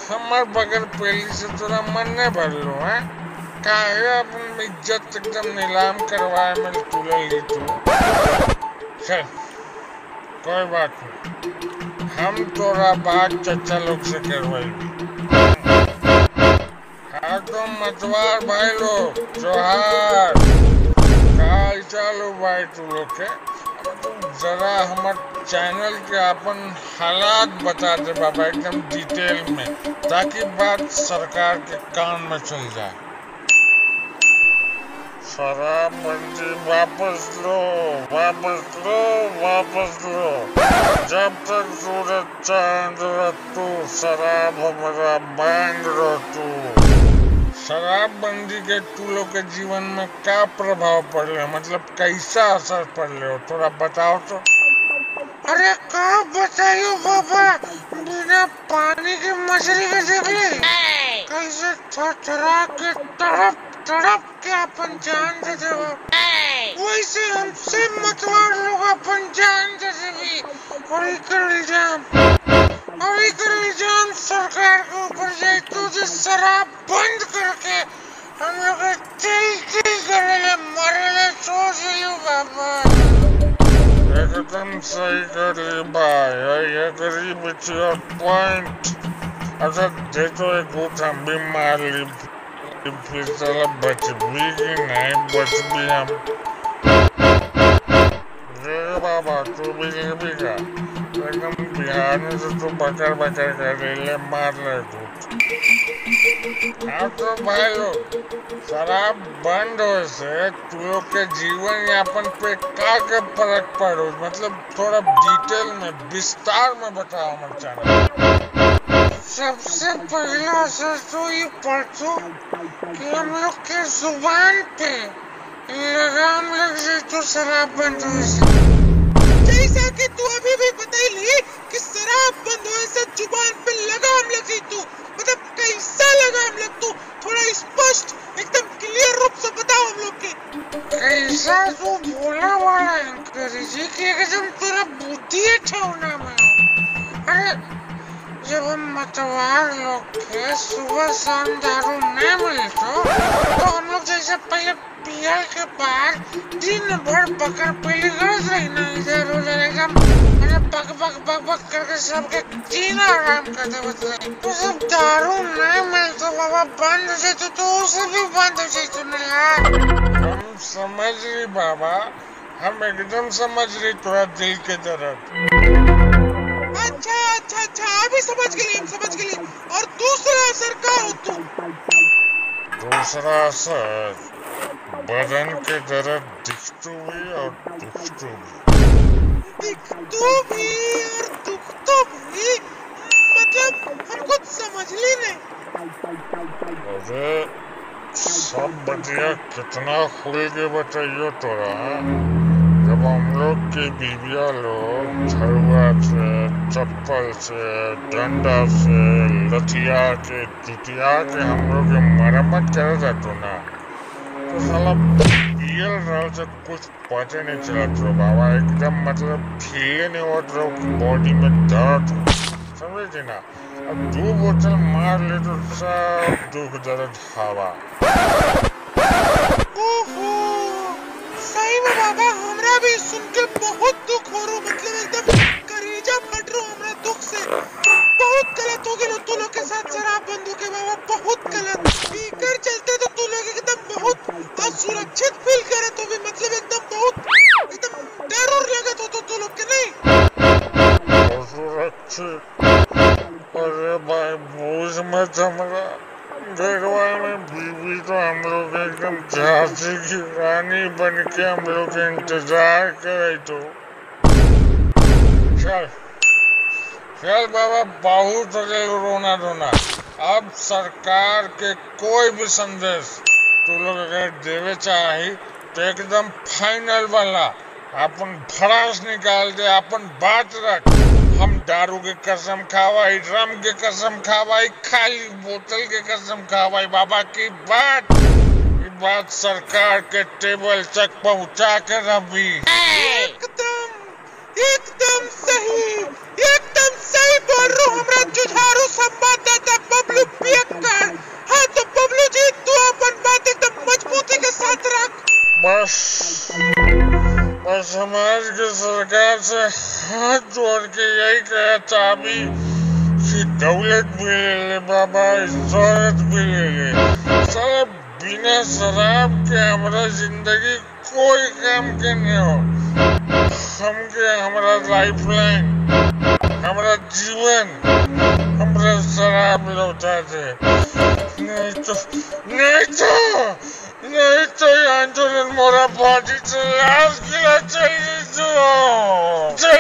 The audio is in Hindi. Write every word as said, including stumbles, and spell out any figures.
हमार बगल पेली से तोरा मन नहीं भरलो है? काहे अपन इज्जत एकदम नीलाम करवाए में तुले ली तू? चल कोई बात नहीं, हम तोरा बात चचा लोग से करवाई। हाँ तो मतवार भाई लोग जोहार, काल चालू भाई तू लोग के जरा हमार चैनल के अपन हालात बता दे बाबा एकदम डिटेल में, ताकि बात सरकार के कान में चल जाए। शराबबंदी वापस लो, वापस लो, वापस लो। जब तक सूरज चांद तू शराब हमारा बैंड रो तू। शराबबंदी के तू लोग के जीवन में क्या प्रभाव पड़े, मतलब कैसा असर पड़े हो थोड़ा बताओ तो। अरे कहाँ बताइयो बाबा, बिना पानी की मछली के देखले कैसे थरथरा के तड़प तड़प के अपन जान दे देवा, वैसे हमसे मतवार लोग अपन जान दे देवी। और इकर इल्जाम और इकर इल्जाम सरकार के ऊपर जाए तो जो शराब बंद करके हम लोग तिल तिल करे मरे सोच लियो बाबा। एकदम सही करे भाई, ये गरीब बच्चे पॉइंट। अच्छा दे तो एक घूट हम भी मार ली, फिर साला बच भी कि नहीं बच भी हम। बाबा तू भी भी का एकदम बिहार में से तू बकर बकर कर ले मार रहे तू। हाँ तो भाई लोग शराब बंद हो से तू लोग के जीवन यापन पे क्या क्या फर्क पड़ो, मतलब थोड़ा डिटेल में विस्तार में बताओ हमारे चैनल। सबसे पहला असर तो ये पड़तो कि हम लोग के जुबान पे लगाम लग जाए तो शराब बंद हो से। जैसा कि तू अभी भी बताई ली कि शराब बंद होने से जुबान पे लगाम लगी, तू मतलब कैसा लगाम लग, तू थोड़ा स्पष्ट एकदम क्लियर रूप से बताओ हम लोग के। कैसा तू बोला वाला अंग्रेजी की एकदम तेरा बुद्धि ठेवना में। अरे जब हम मतवार लोग के सुबह शाम दारू नहीं मिलतो तो हम लोग जैसे पहले पिया के बाद दिन भर बकर पहले गरज रही ना, इधर उधर एकदम बक बक बक बक करके सबके जीना आराम कर दे बतले। तो सब दारू नहीं मिलतो बाबा बंद हो जाए तो, तो उसे भी बंद हो जाए तो नहीं। हम समझ रही बाबा, हम एकदम समझ रही थोड़ा दिल के दर्द। अच्छा अच्छा अच्छा अभी समझ गई, हम समझ गई। और दूसरा असर क्या हो तू? दूसरा असर बदन के दर्द दिखतो भी और दुखतो भी। दिखतो भी और दुखतो भी मतलब हम कुछ समझ ली नहीं। अरे सब बतिया कितना खुल के बताइयो तोरा। जब हम लोग की बीबिया लोग झड़ुआ से, चप्पल से, डंडा से, लठिया के, टुटिया के हम लोग के मरम्मत करे जातो ना, तो साला पियल रहा से कुछ पता नहीं चलत रहो बाबा, एकदम मतलब फीले नहीं होत रहो बॉडी में दर्द, समझे थी ना। अब दो बोतल मार ले तो सब दुख दर्द हवा। सही में बाबा हमरा भी सुन के बहुत दुख हो रहा, मतलब एकदम करेजा फट रहा हमरा दुख से। बहुत गलत हो गया तू लोग के साथ शराब बंद हो के बाबा, बहुत गलत। पीकर चलते तो तू लोग एकदम बहुत असुरक्षित फील करे तो भी, मतलब एकदम बहुत एकदम डर और लगत हो तो तू लोग के नहीं असुरक्षित। अरे भाई बोझ मत हमरा, घरवा में बीवी तो हम लोग एकदम झांसी की रानी बन के हम लोग के इंतजार करे तो। चल चल बाबा बहुत हो गए रोना धोना। अब सरकार के कोई भी संदेश तू लोग अगर देवे चाही तो एकदम फाइनल वाला अपन भड़ास निकाल दे, अपन बात रख। हम दारू के कसम खावाई, रम के कसम खावाई, खाली बोतल के कसम खावाई बाबा की बात। ये बात सरकार के टेबल तक पहुंचा के रवि। एकदम एकदम सही, एकदम सही बोल रो हमरा जुझारू संवाददाता बबलू पियक्कर। हाँ तो बबलू जी तू अपन बात एकदम मजबूती के साथ रख। बस बस समाज की सरकार से हाथ जोड़ के यही कहता अभी कि दौलत भी ले ले बाबा, शोहरत भी ले ले, सारा बिना शराब के हमारा जिंदगी कोई काम के नहीं हो। हमके हमारा लाइफलाइन, हमारा जीवन, हमारा शराब लौटा दे। नहीं तो नहीं तो नहीं तो आंदोलन मोरा पार्टी से लाश गिला चाहिए।